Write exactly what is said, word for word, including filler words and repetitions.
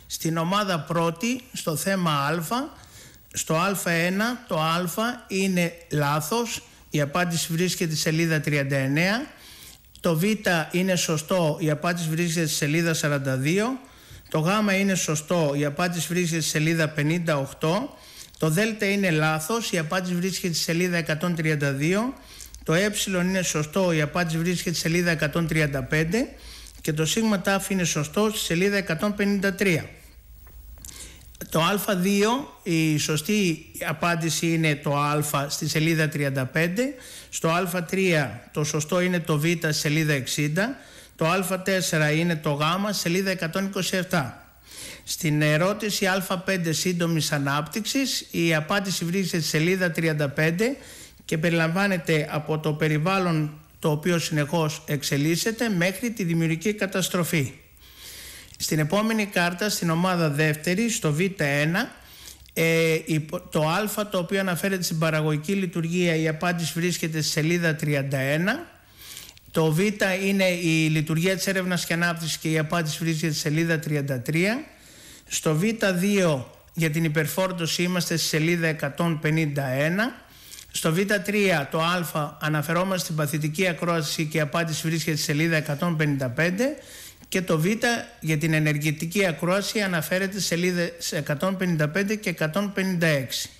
Στην ομάδα πρώτη, στο θέμα Α, στο Α ένα το Α είναι λάθος, η απάντηση βρίσκεται στη σελίδα τριάντα εννέα, το Β είναι σωστό, η απάντηση βρίσκεται στη σελίδα σαράντα δύο, το Γ είναι σωστό, η απάντηση βρίσκεται στη σελίδα πενήντα οκτώ, το Δ είναι λάθος, η απάντηση βρίσκεται στη σελίδα εκατόν τριάντα δύο, το Ε είναι σωστό, η απάντηση βρίσκεται στη σελίδα εκατόν τριάντα πέντε και το Σ τ είναι σωστό στη σελίδα εκατόν πενήντα τρία. Το Α δύο, η σωστή απάντηση είναι το Α στη σελίδα τριάντα πέντε, στο Α τρία το σωστό είναι το Β στη σελίδα εξήντα, το Α τέσσερα είναι το Γ στη σελίδα εκατόν είκοσι επτά. Στην ερώτηση Α πέντε σύντομης ανάπτυξης, η απάντηση βρίσκεται στη σελίδα τριάντα πέντε και περιλαμβάνεται από το περιβάλλον το οποίο συνεχώς εξελίσσεται μέχρι τη δημιουργική καταστροφή. Στην επόμενη κάρτα, στην ομάδα δεύτερη, στο Β ένα, ε, το Α το οποίο αναφέρεται στην παραγωγική λειτουργία, η απάντηση βρίσκεται στη σελίδα τριάντα ένα. Το Β είναι η λειτουργία της έρευνας και ανάπτυξης και η απάντηση βρίσκεται στη σελίδα τριάντα τρία. Στο Β δύο για την υπερφόρτωση είμαστε στη σελίδα εκατόν πενήντα ένα. Στο Β τρία το Α αναφερόμαστε στην παθητική ακρόαση και η απάντηση βρίσκεται στη σελίδα εκατόν πενήντα πέντε. Και το Β για την ενεργητική ακρόαση αναφέρεται σε σελίδες εκατόν πενήντα πέντε και εκατόν πενήντα έξι.